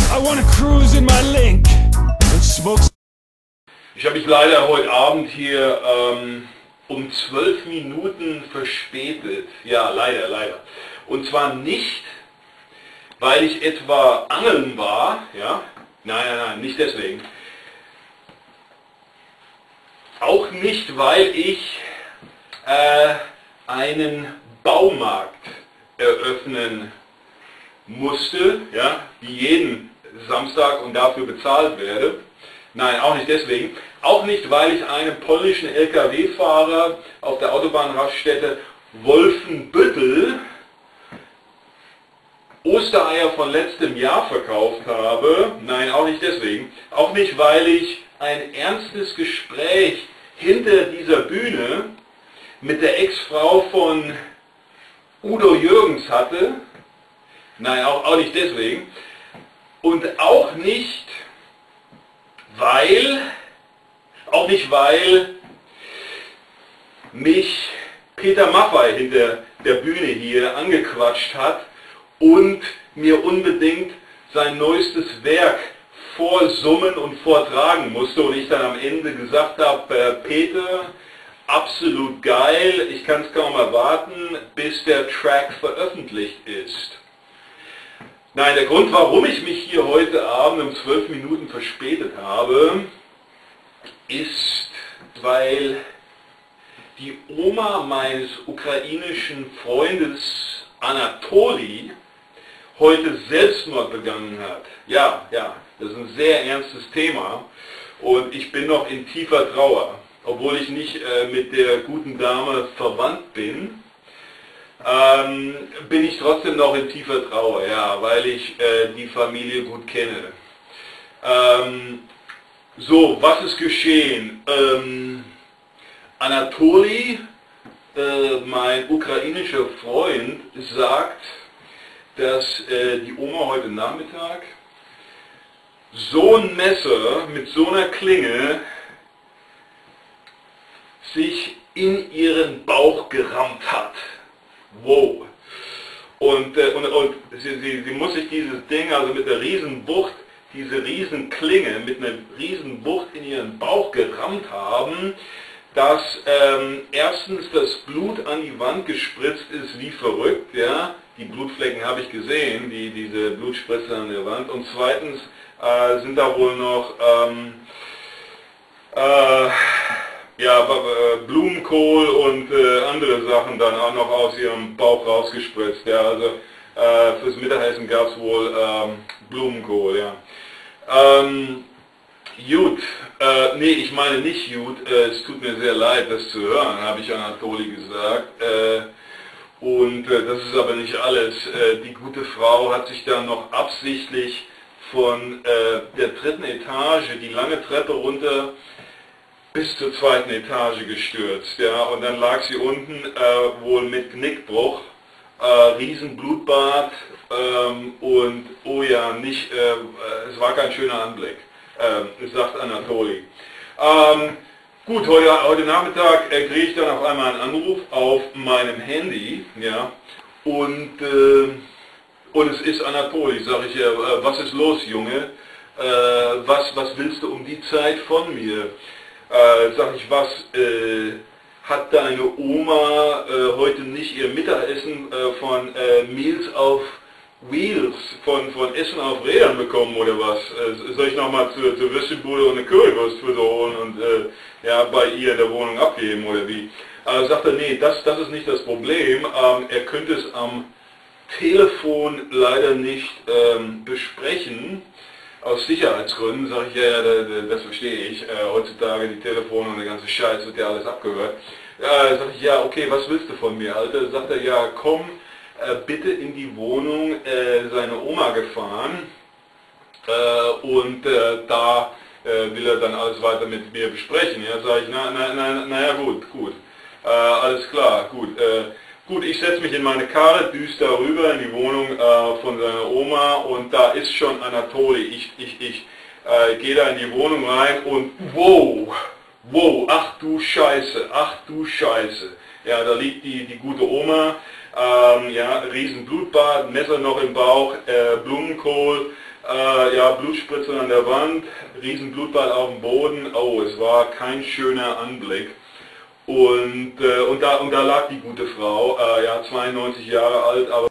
I wanna cruise in my Link and smoke. Ich habe mich leider heute Abend hier um 12 Minuten verspätet. Ja, leider. Und zwar nicht, weil ich etwa angeln war. Ja? Nein, nicht deswegen. Auch nicht, weil ich einen Baumarkt eröffnen musste, ja, wie jeden Samstag und dafür bezahlt werde. Nein, auch nicht deswegen. Auch nicht, weil ich einem polnischen LKW-Fahrer auf der Autobahnraststätte Wolfenbüttel Ostereier von letztem Jahr verkauft habe. Nein, auch nicht deswegen. Auch nicht, weil ich ein ernstes Gespräch hinter dieser Bühne mit der Ex-Frau von Udo Jürgens hatte. Nein, auch nicht deswegen. Und auch nicht, weil mich Peter Maffay hinter der Bühne hier angequatscht hat und mir unbedingt sein neuestes Werk vorsummen und vortragen musste und ich dann am Ende gesagt habe, Peter, absolut geil, ich kann es kaum erwarten, bis der Track veröffentlicht ist. Nein, der Grund, warum ich mich hier heute Abend um 12 Minuten verspätet habe, ist, weil die Oma meines ukrainischen Freundes Anatoli heute Selbstmord begangen hat. Ja, das ist ein sehr ernstes Thema und ich bin noch in tiefer Trauer, obwohl ich nicht mit der guten Dame verwandt bin. Bin ich trotzdem noch in tiefer Trauer, ja, weil ich die Familie gut kenne. So, was ist geschehen? Anatoli, mein ukrainischer Freund, sagt, dass die Oma heute Nachmittag so ein Messer mit so einer Klinge sich in ihren Bauch gerammt hat. Wow. Und sie muss sich dieses Ding, also mit der Riesenwucht, diese Riesenklinge mit einer Riesenwucht in ihren Bauch gerammt haben, dass erstens das Blut an die Wand gespritzt ist wie verrückt, ja, die Blutflecken habe ich gesehen, diese Blutspritze an der Wand, und zweitens sind da wohl noch Blumenkohl und andere Sachen dann auch noch aus ihrem Bauch rausgespritzt. Ja, also fürs Mittagessen gab es wohl Blumenkohl. Ja. Gut, nee, ich meine nicht gut, es tut mir sehr leid, das zu hören, habe ich Anatoli gesagt. Das ist aber nicht alles. Die gute Frau hat sich dann noch absichtlich von der 3. Etage die lange Treppe runter bis zur 2. Etage gestürzt, ja, und dann lag sie unten wohl mit Knickbruch, Riesenblutbad und oh ja, nicht, es war kein schöner Anblick, sagt Anatoli. Gut, heute Nachmittag kriege ich dann auf einmal einen Anruf auf meinem Handy, ja, und es ist Anatoli, sage ich, was ist los, Junge, was willst du um die Zeit von mir? Sag ich, was, hat deine Oma heute nicht ihr Mittagessen von Meals auf Wheels, von Essen auf Rädern bekommen oder was? Soll ich nochmal zur Würstchenbude und eine Currywurst für so holen und ja, bei ihr in der Wohnung abgeben oder wie? Sagt er, nee, das ist nicht das Problem, er könnte es am Telefon leider nicht besprechen. Aus Sicherheitsgründen, sage ich, ja, das verstehe ich, heutzutage die Telefone und der ganze Scheiß wird ja alles abgehört. Sage ich, ja, okay, was willst du von mir, Alter? Sagt er, ja, komm bitte in die Wohnung seiner Oma gefahren da will er dann alles weiter mit mir besprechen. Ja, sage ich, naja, gut, alles klar, gut. Gut, ich setze mich in meine Karre, düse darüber in die Wohnung von seiner Oma und da ist schon Anatoli. Ich gehe da in die Wohnung rein und wow, ach du Scheiße. Ja, da liegt die gute Oma, ja, riesen Blutbad, Messer noch im Bauch, Blumenkohl, ja, Blutspritze an der Wand, riesen Blutball auf dem Boden. Oh, es war kein schöner Anblick. Und da lag die gute Frau, ja, 92 Jahre alt, aber